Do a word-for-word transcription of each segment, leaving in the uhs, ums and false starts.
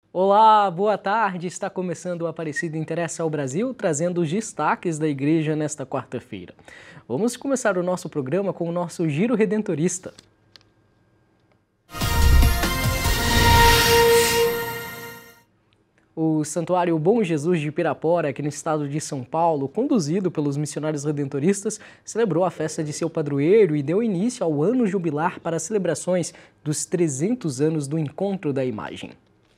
Olá, boa tarde. Está começando o Aparecida Interessa ao Brasil, trazendo os destaques da igreja nesta quarta-feira. Vamos começar o nosso programa com o nosso Giro Redentorista. O Santuário Bom Jesus de Pirapora, aqui no estado de São Paulo, conduzido pelos missionários redentoristas, celebrou a festa de seu padroeiro e deu início ao ano jubilar para as celebrações dos trezentos anos do Encontro da Imagem.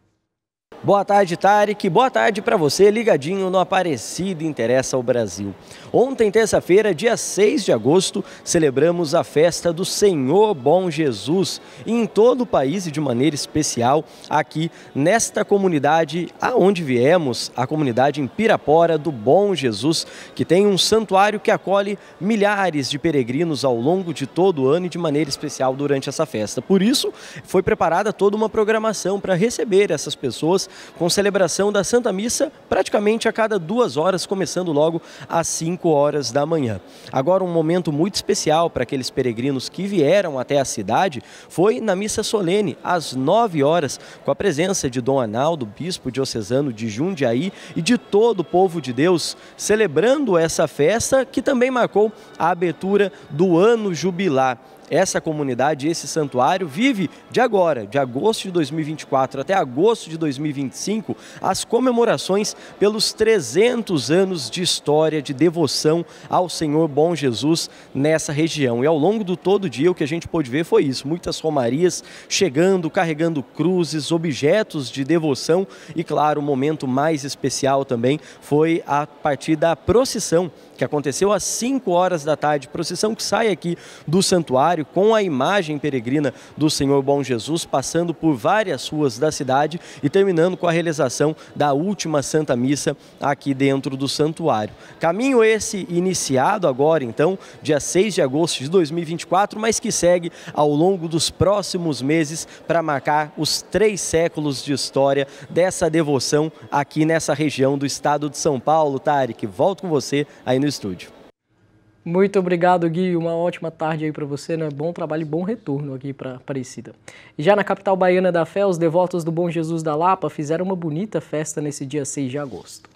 Boa tarde, Tarek. Boa tarde para você, ligadinho no Aparecida Interessa ao Brasil. Ontem, terça-feira, dia seis de agosto, celebramos a festa do Senhor Bom Jesus. E em todo o país e de maneira especial aqui nesta comunidade aonde viemos, a comunidade em Pirapora do Bom Jesus, que tem um santuário que acolhe milhares de peregrinos ao longo de todo o ano e de maneira especial durante essa festa. Por isso, foi preparada toda uma programação para receber essas pessoas com celebração da Santa Missa praticamente a cada duas horas, começando logo às cinco horas da manhã. Agora, um momento muito especial para aqueles peregrinos que vieram até a cidade foi na missa solene, às nove horas, com a presença de Dom Arnaldo, bispo diocesano de Jundiaí, e de todo o povo de Deus, celebrando essa festa que também marcou a abertura do ano jubilar. Essa comunidade, esse santuário, vive de agora, de agosto de dois mil e vinte e quatro até agosto de dois mil e vinte e cinco, as comemorações pelos trezentos anos de história, de devoção ao Senhor Bom Jesus nessa região. E ao longo do todo o dia, o que a gente pôde ver foi isso, muitas romarias chegando, carregando cruzes, objetos de devoção e, claro, o momento mais especial também foi a partir da procissão, que aconteceu às cinco horas da tarde, procissão que sai aqui do santuário com a imagem peregrina do Senhor Bom Jesus, passando por várias ruas da cidade e terminando com a realização da última Santa Missa aqui dentro do santuário. Caminho esse iniciado agora, então, dia seis de agosto de dois mil e vinte e quatro, mas que segue ao longo dos próximos meses para marcar os três séculos de história dessa devoção aqui nessa região do estado de São Paulo. Tarek, volto com você aí no estúdio. Muito obrigado, Gui. Uma ótima tarde aí para você, né? Bom trabalho e bom retorno aqui para Aparecida. E já na capital baiana da fé, os devotos do Bom Jesus da Lapa fizeram uma bonita festa nesse dia seis de agosto.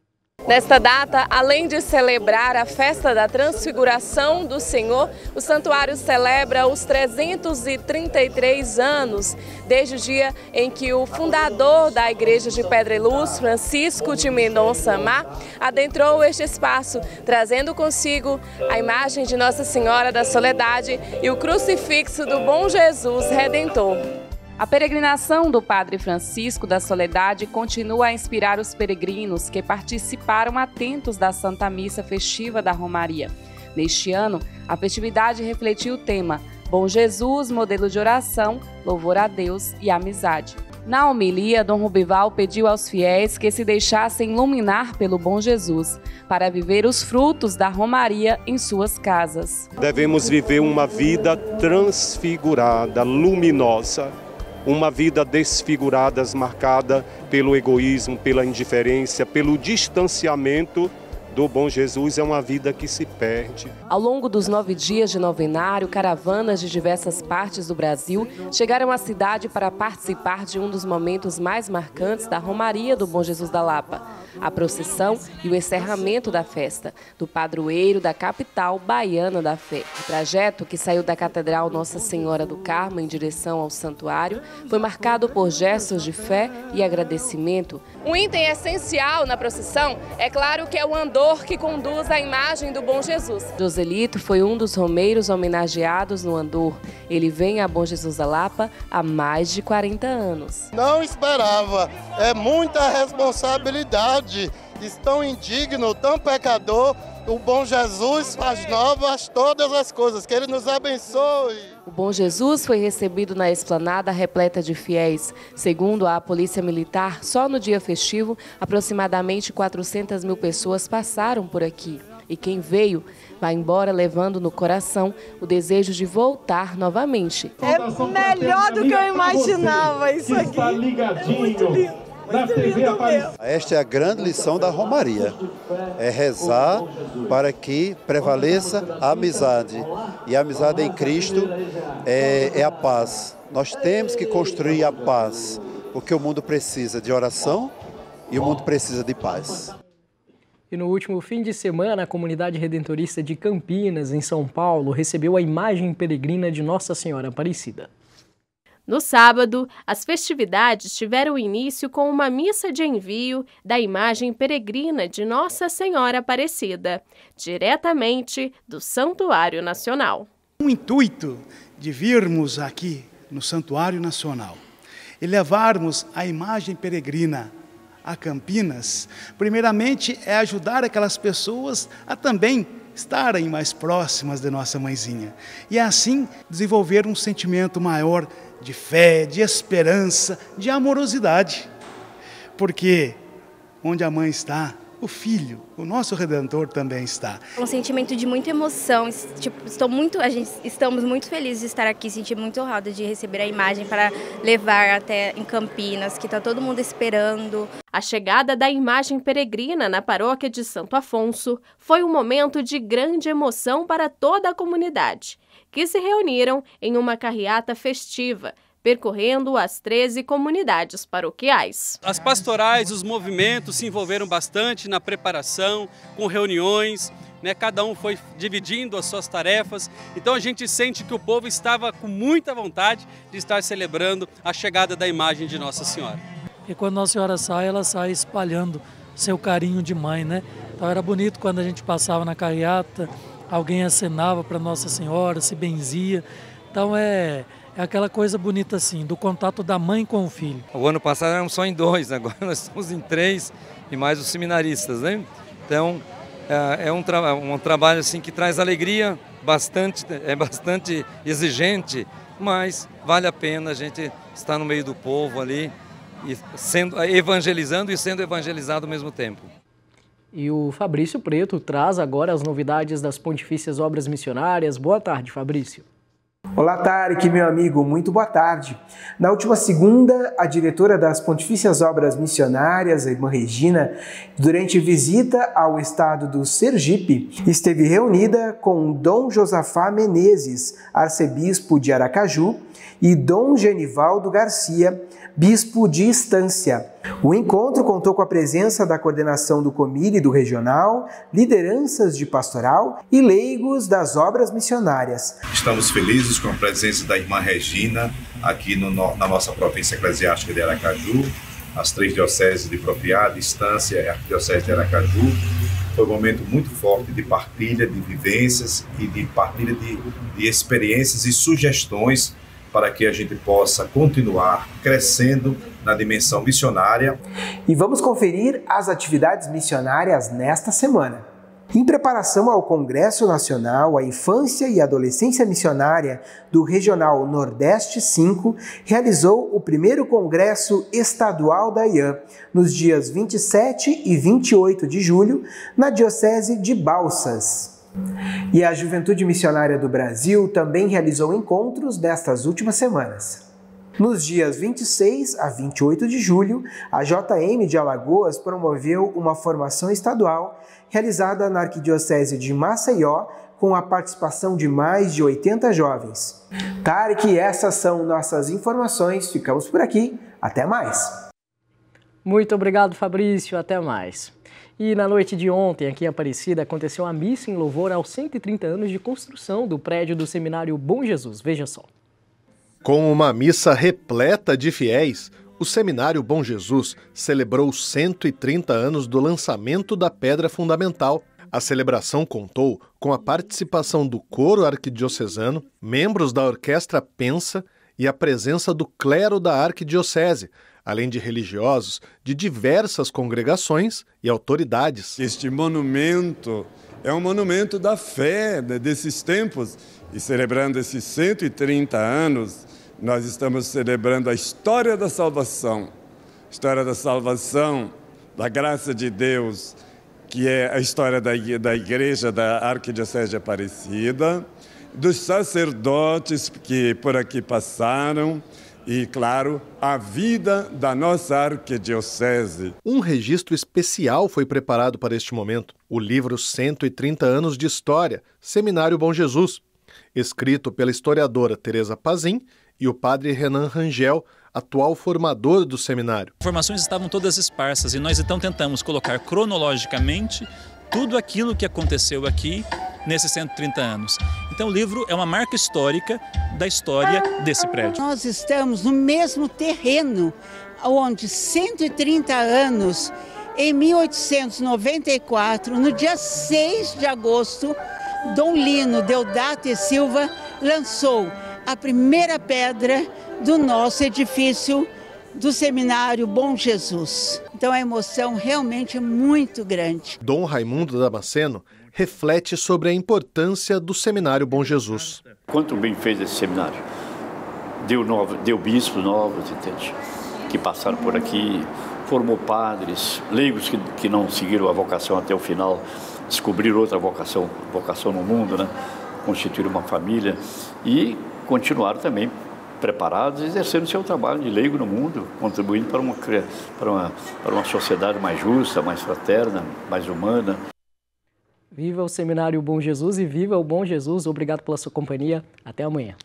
Nesta data, além de celebrar a festa da transfiguração do Senhor, o santuário celebra os trezentos e trinta e três anos, desde o dia em que o fundador da Igreja de Pedreluz, Francisco de Mendonça Mar, adentrou este espaço, trazendo consigo a imagem de Nossa Senhora da Soledade e o crucifixo do Bom Jesus Redentor. A peregrinação do Padre Francisco da Soledade continua a inspirar os peregrinos que participaram atentos da Santa Missa festiva da Romaria. Neste ano, a festividade refletiu o tema Bom Jesus, modelo de oração, louvor a Deus e amizade. Na homilia, Dom Rubival pediu aos fiéis que se deixassem iluminar pelo Bom Jesus, para viver os frutos da Romaria em suas casas. Devemos viver uma vida transfigurada, luminosa. Uma vida desfigurada, marcada pelo egoísmo, pela indiferença, pelo distanciamento do Bom Jesus, é uma vida que se perde. Ao longo dos nove dias de novenário, caravanas de diversas partes do Brasil chegaram à cidade para participar de um dos momentos mais marcantes da Romaria do Bom Jesus da Lapa, a procissão e o encerramento da festa, do padroeiro da capital baiana da fé. O trajeto, que saiu da Catedral Nossa Senhora do Carmo em direção ao santuário, foi marcado por gestos de fé e agradecimento. Um item essencial na procissão, é claro que é o andor que conduz a imagem do Bom Jesus. Joselito foi um dos romeiros homenageados no andor. Ele vem a Bom Jesus da Lapa há mais de quarenta anos. Não esperava, é muita responsabilidade. Tão indigno, tão pecador, o Bom Jesus faz novas todas as coisas, que Ele nos abençoe. O Bom Jesus foi recebido na esplanada repleta de fiéis. Segundo a Polícia Militar, só no dia festivo, aproximadamente quatrocentas mil pessoas passaram por aqui. E quem veio, vai embora levando no coração o desejo de voltar novamente. É melhor do que eu imaginava isso aqui. É muito lindo. Esta é a grande lição da Romaria, é rezar para que prevaleça a amizade, e a amizade em Cristo é, é a paz. Nós temos que construir a paz, porque o mundo precisa de oração e o mundo precisa de paz. E no último fim de semana, a comunidade redentorista de Campinas, em São Paulo, recebeu a imagem peregrina de Nossa Senhora Aparecida. No sábado, as festividades tiveram início com uma missa de envio da imagem peregrina de Nossa Senhora Aparecida, diretamente do Santuário Nacional. O intuito de virmos aqui no Santuário Nacional e levarmos a imagem peregrina a Campinas, primeiramente é ajudar aquelas pessoas a também estarem mais próximas de nossa mãezinha e assim desenvolver um sentimento maior de fé, de esperança, de amorosidade, porque onde a mãe está, o filho, o nosso Redentor também está. Um sentimento de muita emoção, tipo, estou muito, a gente, estamos muito felizes de estar aqui, senti muito honrada de receber a imagem para levar até em Campinas, que está todo mundo esperando. A chegada da imagem peregrina na paróquia de Santo Afonso foi um momento de grande emoção para toda a comunidade, que se reuniram em uma carreata festiva, percorrendo as treze comunidades paroquiais. As pastorais, os movimentos se envolveram bastante na preparação, com reuniões, né? Cada um foi dividindo as suas tarefas, então a gente sente que o povo estava com muita vontade de estar celebrando a chegada da imagem de Nossa Senhora. E quando Nossa Senhora sai, ela sai espalhando seu carinho de mãe, né? Então era bonito quando a gente passava na carreata, alguém acenava para Nossa Senhora, se benzia, então é... É aquela coisa bonita assim, do contato da mãe com o filho. O ano passado éramos só em dois, agora nós estamos em três, e mais os seminaristas, né? Então, é um, tra um trabalho assim que traz alegria, bastante, é bastante exigente, mas vale a pena a gente estar no meio do povo ali, e sendo, evangelizando e sendo evangelizado ao mesmo tempo. E o Fabrício Preto traz agora as novidades das Pontifícias Obras Missionárias. Boa tarde, Fabrício. Olá, Tarek, meu amigo, muito boa tarde. Na última segunda, a diretora das Pontifícias Obras Missionárias, a irmã Regina, durante visita ao estado do Sergipe, esteve reunida com Dom Josafá Menezes, arcebispo de Aracaju, e Dom Genivaldo Garcia, bispo de Estância. O encontro contou com a presença da coordenação do Comírio do Regional, lideranças de pastoral e leigos das obras missionárias. Estamos felizes com a presença da irmã Regina aqui no, na nossa província eclesiástica de Aracaju, as três dioceses de Propriedade, Estância e Arquidiocese de Aracaju. Foi um momento muito forte de partilha de vivências e de partilha de, de experiências e sugestões para que a gente possa continuar crescendo na dimensão missionária. E vamos conferir as atividades missionárias nesta semana. Em preparação ao Congresso Nacional, a Infância e Adolescência Missionária do Regional Nordeste cinco realizou o primeiro Congresso Estadual da I A M, nos dias vinte e sete e vinte e oito de julho, na Diocese de Balsas. E a Juventude Missionária do Brasil também realizou encontros nestas últimas semanas. Nos dias vinte e seis a vinte e oito de julho, a J M de Alagoas promoveu uma formação estadual realizada na Arquidiocese de Maceió, com a participação de mais de oitenta jovens. Tarek, essas são nossas informações. Ficamos por aqui. Até mais. Muito obrigado, Fabrício. Até mais. E na noite de ontem, aqui em Aparecida, aconteceu a missa em louvor aos cento e trinta anos de construção do prédio do Seminário Bom Jesus. Veja só. Com uma missa repleta de fiéis, o Seminário Bom Jesus celebrou cento e trinta anos do lançamento da pedra fundamental. A celebração contou com a participação do coro arquidiocesano, membros da Orquestra Pensa e a presença do clero da arquidiocese, além de religiosos de diversas congregações e autoridades. Este monumento é um monumento da fé, né, desses tempos, e celebrando esses cento e trinta anos, nós estamos celebrando a história da salvação, história da salvação, da graça de Deus, que é a história da, da Igreja da Arquidiocese de Aparecida, dos sacerdotes que por aqui passaram, e, claro, a vida da nossa arquidiocese. Um registro especial foi preparado para este momento, o livro cento e trinta anos de História, Seminário Bom Jesus, escrito pela historiadora Teresa Pazin e o padre Renan Rangel, atual formador do seminário. As informações estavam todas esparsas e nós então tentamos colocar cronologicamente tudo aquilo que aconteceu aqui nesses cento e trinta anos. Então o livro é uma marca histórica da história desse prédio. Nós estamos no mesmo terreno onde cento e trinta anos, em mil oitocentos e noventa e quatro, no dia seis de agosto, Dom Lino Deodato e Silva lançou a primeira pedra do nosso edifício do Seminário Bom Jesus. Então a emoção realmente é muito grande. Dom Raimundo Damasceno reflete sobre a importância do Seminário Bom Jesus. Quanto bem fez esse seminário. Deu, novo, deu bispos novos, entende? Que passaram por aqui, formou padres, leigos que, que não seguiram a vocação até o final, descobriram outra vocação, vocação no mundo, né? Constituíram uma família e continuaram também preparados, exercendo seu trabalho de leigo no mundo, contribuindo para uma, para uma, para uma sociedade mais justa, mais fraterna, mais humana. Viva o Seminário Bom Jesus e viva o Bom Jesus. Obrigado pela sua companhia. Até amanhã.